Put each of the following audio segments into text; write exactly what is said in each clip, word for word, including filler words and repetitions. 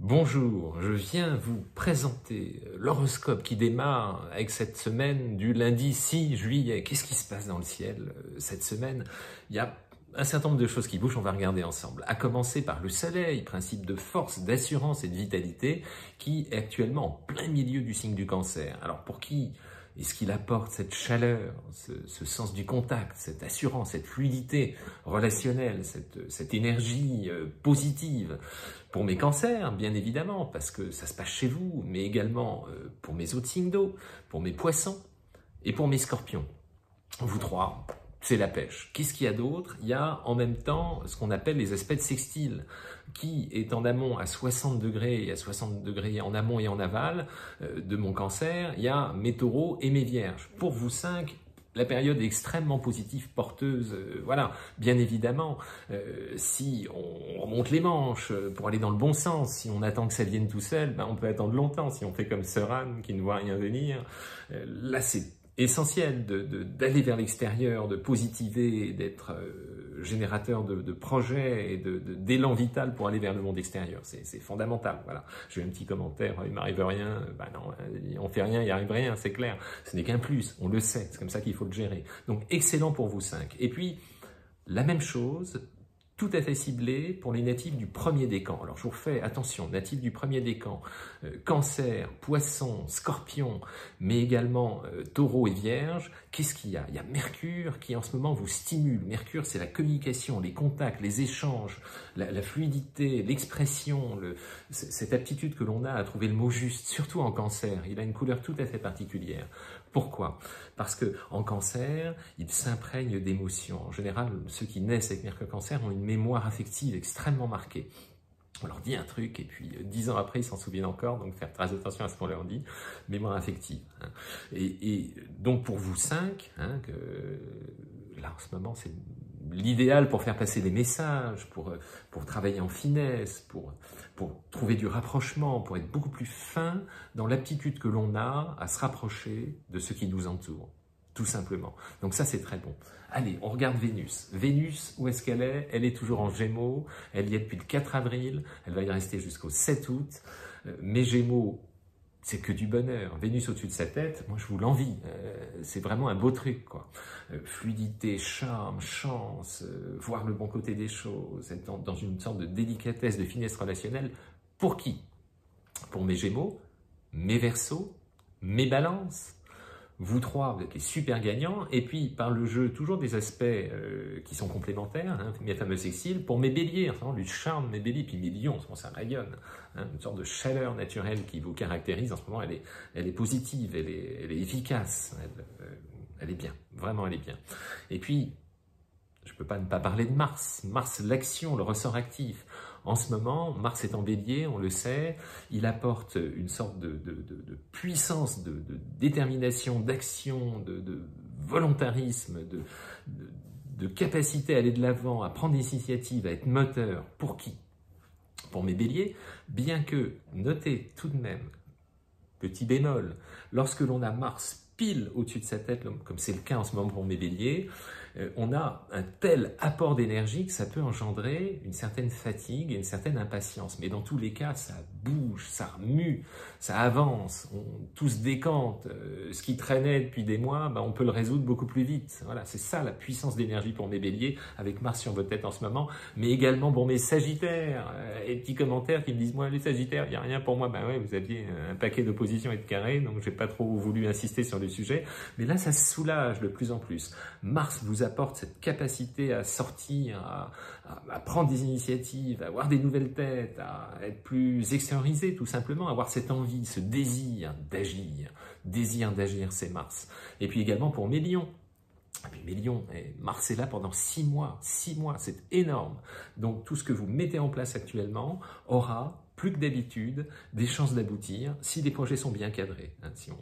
Bonjour, je viens vous présenter l'horoscope qui démarre avec cette semaine du lundi six juillet. Qu'est-ce qui se passe dans le ciel cette semaine? Il y a un certain nombre de choses qui bougent, on va regarder ensemble. À commencer par le soleil, principe de force, d'assurance et de vitalité, qui est actuellement en plein milieu du signe du cancer. Alors pour qui est-ce qu'il apporte cette chaleur, ce, ce sens du contact, cette assurance, cette fluidité relationnelle, cette, cette énergie euh, positive? Pour mes cancers, bien évidemment, parce que ça se passe chez vous, mais également euh, pour mes autres signes d'eau, pour mes poissons et pour mes scorpions. Vous trois, c'est la pêche. Qu'est-ce qu'il y a d'autre? Il y a en même temps ce qu'on appelle les aspects de sextile, qui est en amont à soixante degrés et à soixante degrés en amont et en aval euh, de mon cancer. Il y a mes taureaux et mes vierges. Pour vous cinq, la période est extrêmement positive, porteuse, euh, voilà, bien évidemment, euh, si on remonte les manches euh, pour aller dans le bon sens, si on attend que ça vienne tout seul, ben on peut attendre longtemps, si on fait comme Sœur Anne qui ne voit rien venir, euh, là c'est essentiel de, de, d'aller vers l'extérieur, de positiver, d'être euh, générateur de, de projets et de, de, d'élan vital pour aller vers le monde extérieur. C'est, c'est fondamental. Voilà. J'ai un petit commentaire, il m'arrive rien. Ben non, on fait rien, il arrive rien, c'est clair. Ce n'est qu'un plus, on le sait. C'est comme ça qu'il faut le gérer. Donc excellent pour vous cinq. Et puis la même chose, tout à fait ciblé pour les natifs du premier décan. Alors je vous refais, attention, natifs du premier décan, euh, cancer, poisson, scorpion, mais également euh, taureau et vierge. Qu'est-ce qu'il y a? Il y a Mercure qui en ce moment vous stimule. Mercure, c'est la communication, les contacts, les échanges, la, la fluidité, l'expression, le, cette aptitude que l'on a à trouver le mot juste, surtout en cancer. Il a une couleur tout à fait particulière. Pourquoi? Parce que en cancer, il s'imprègne d'émotions. En général, ceux qui naissent avec Mercure Cancer ont une mémoire affective extrêmement marquée. On leur dit un truc et puis dix ans après, ils s'en souviennent encore, donc faire très attention à ce qu'on leur dit. Mémoire affective. Hein. Et, et donc pour vous cinq, hein, que, là en ce moment, c'est l'idéal pour faire passer des messages, pour, pour travailler en finesse, pour, pour trouver du rapprochement, pour être beaucoup plus fin dans l'aptitude que l'on a à se rapprocher de ce qui nous entoure, tout simplement. Donc ça, c'est très bon. Allez, on regarde Vénus. Vénus, où est-ce qu'elle est? Elle est toujours en Gémeaux, elle y est depuis le quatre avril, elle va y rester jusqu'au sept août. Euh, mes Gémeaux, c'est que du bonheur. Vénus au-dessus de sa tête, moi je vous l'envie. Euh, c'est vraiment un beau truc, quoi. Euh, fluidité, charme, chance, euh, voir le bon côté des choses, être dans, dans une sorte de délicatesse, de finesse relationnelle. Pour qui? Pour mes Gémeaux, mes Verseaux, mes Balances. Vous trois, vous êtes les super gagnants, et puis par le jeu, toujours des aspects euh, qui sont complémentaires, hein, mes fameux sextiles, pour mes béliers, enfin, le charme de mes béliers, puis mes lions, ça rayonne, hein, une sorte de chaleur naturelle qui vous caractérise, en ce moment, elle est, elle est positive, elle est, elle est efficace, elle, euh, elle est bien, vraiment elle est bien. Et puis, je ne peux pas ne pas parler de Mars, Mars, l'action, le ressort actif. En ce moment, Mars est en bélier, on le sait, il apporte une sorte de, de, de, de puissance, de, de détermination, d'action, de, de volontarisme, de, de, de capacité à aller de l'avant, à prendre des initiatives, à être moteur. Pour qui? Pour mes béliers, bien que, notez tout de même, petit bémol, lorsque l'on a Mars pile au-dessus de sa tête, comme c'est le cas en ce moment pour mes béliers, on a un tel apport d'énergie que ça peut engendrer une certaine fatigue et une certaine impatience. Mais dans tous les cas, ça bouge, ça remue, ça avance, on, tout se décante. Euh, ce qui traînait depuis des mois, ben, on peut le résoudre beaucoup plus vite. Voilà, c'est ça la puissance d'énergie pour mes béliers, avec Mars sur votre tête en ce moment, mais également pour mes sagittaires. Euh, et petits commentaires qui me disent, moi les sagittaires, il n'y a rien pour moi. Ben ouais, vous aviez un paquet d'oppositions et de carrés, donc j'ai pas trop voulu insister sur le sujet. Mais là, ça se soulage de plus en plus. Mars vous apporte cette capacité à sortir, à, à, à prendre des initiatives, à avoir des nouvelles têtes, à être plus extériorisé tout simplement, à avoir cette envie, ce désir d'agir, désir d'agir, c'est Mars. Et puis également pour mes lions. Et puis mes lions, Mars est là pendant six mois, six mois, c'est énorme. Donc tout ce que vous mettez en place actuellement aura, plus que d'habitude, des chances d'aboutir si les projets sont bien cadrés, hein, si on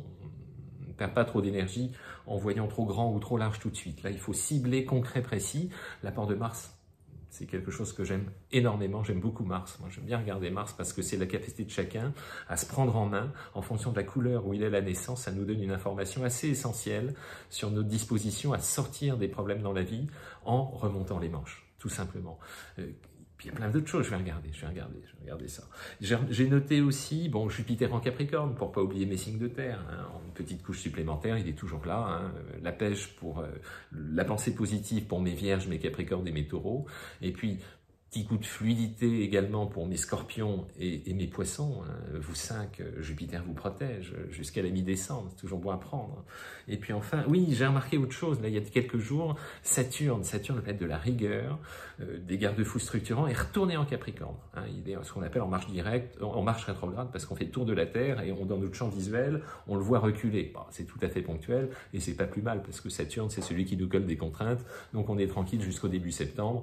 ne perd pas trop d'énergie en voyant trop grand ou trop large tout de suite. Là, il faut cibler, concret, précis. L'apport de Mars, c'est quelque chose que j'aime énormément. J'aime beaucoup Mars. Moi, j'aime bien regarder Mars parce que c'est la capacité de chacun à se prendre en main en fonction de la couleur où il est à la naissance. Ça nous donne une information assez essentielle sur notre disposition à sortir des problèmes dans la vie en remontant les manches, tout simplement. Puis il y a plein d'autres choses, je vais regarder, je vais regarder, je vais regarder ça. J'ai noté aussi, bon, Jupiter en Capricorne, pour pas oublier mes signes de terre, hein, une petite couche supplémentaire, il est toujours là, hein, la pêche pour euh, la pensée positive pour mes vierges, mes capricornes et mes taureaux, et puis petit coup de fluidité également pour mes scorpions et, et mes poissons. Hein. Vous cinq, Jupiter vous protège jusqu'à la mi-décembre, c'est toujours bon à prendre. Et puis enfin, oui, j'ai remarqué autre chose, là il y a quelques jours, Saturne, Saturne, le planète de la rigueur, euh, des garde-fous structurants, est retourné en Capricorne. Hein. Il est ce qu'on appelle en marche directe, en marche rétrograde, parce qu'on fait le tour de la Terre et on, dans notre champ visuel, on le voit reculer. Bon, c'est tout à fait ponctuel et c'est pas plus mal, parce que Saturne, c'est celui qui nous colle des contraintes, donc on est tranquille jusqu'au début septembre.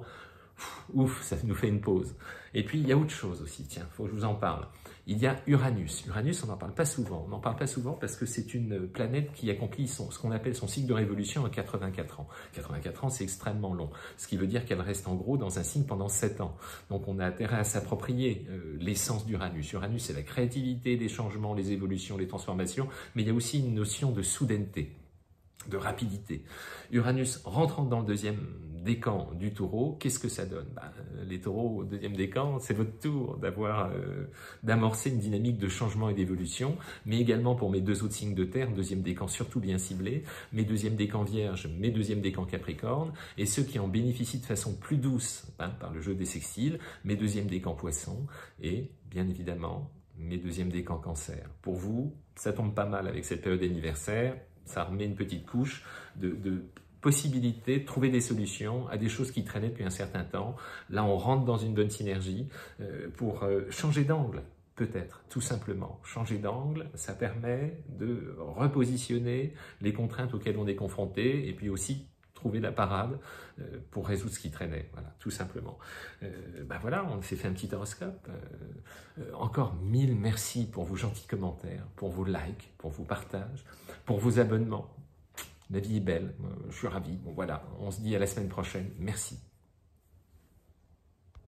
Ouf, ça nous fait une pause. Et puis, il y a autre chose aussi, tiens, il faut que je vous en parle. Il y a Uranus. Uranus, on n'en parle pas souvent. On n'en parle pas souvent parce que c'est une planète qui accomplit son, ce qu'on appelle son cycle de révolution à quatre-vingt-quatre ans. quatre-vingt-quatre ans, c'est extrêmement long. Ce qui veut dire qu'elle reste en gros dans un signe pendant sept ans. Donc, on a intérêt à s'approprier euh, l'essence d'Uranus. Uranus, c'est la créativité, les changements, les évolutions, les transformations, mais il y a aussi une notion de soudaineté, de rapidité. Uranus rentrant dans le deuxième décan du taureau, qu'est-ce que ça donne? Ben, les taureaux au deuxième décan, c'est votre tour d'avoir, euh, d'amorcer une dynamique de changement et d'évolution, mais également pour mes deux autres signes de terre, deuxième décan surtout bien ciblé, mes deuxième décan vierge, mes deuxième décan capricorne, et ceux qui en bénéficient de façon plus douce, hein, par le jeu des sextiles, mes deuxième décan poisson, et bien évidemment, mes deuxième décan cancer. Pour vous, ça tombe pas mal avec cette période anniversaire, ça remet une petite couche de, de possibilités de trouver des solutions à des choses qui traînaient depuis un certain temps. Là, on rentre dans une bonne synergie euh, pour euh, changer d'angle, peut-être, tout simplement. Changer d'angle, ça permet de repositionner les contraintes auxquelles on est confronté et puis aussi trouver la parade euh, pour résoudre ce qui traînait, voilà, tout simplement. Euh, ben voilà, on s'est fait un petit horoscope. Euh, euh, encore mille merci pour vos gentils commentaires, pour vos likes, pour vos partages, pour vos abonnements. La vie est belle, je suis ravi. Bon voilà, on se dit à la semaine prochaine. Merci.